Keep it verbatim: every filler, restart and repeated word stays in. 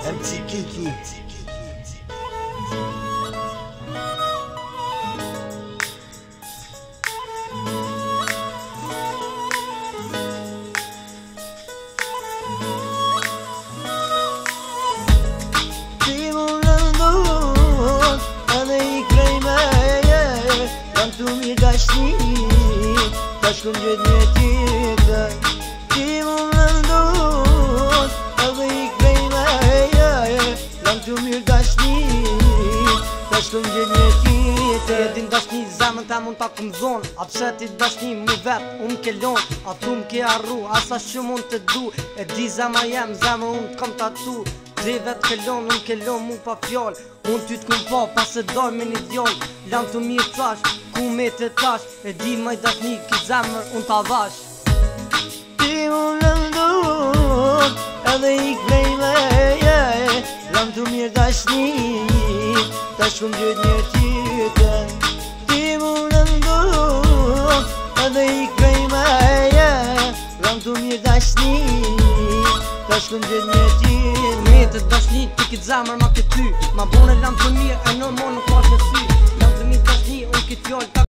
M C Kiki. Ti mu lëndon edhe I krej me jam tu mirë dashni ta shkum gjithë një tjetër. Ti mu lëndon edhe I krej me jam tu mirë dashni ta shkum gjithë një tjetër. E din dashni zemën ta mund ta kum zon, a pse ti dashni mu vet unë ke lon, a tu m'ke arru asa që mund të du. E di zema jem, zema unë t'kom tatu, drevet ke lon, unë ke lon mu pa fjall. Unë ty t'kum pa, pas e doj me një djall, lam të mirë tash, ku me të tash. E di maj dashni, ki zemër unë ta vash. Ti mu lëndon edhe I krej me lam të mirë dashni ta shkum gjithë një tjetër. Ti mu lëndon edhe I krej me lam të mirë dashni ta shkum gjithë një tjetër. Me të dashni, ti ki zemër ma këtë ty, ma bone lam të mirë, e në mo në kash në sy. Lam të mirë dashni, unë ki t'jall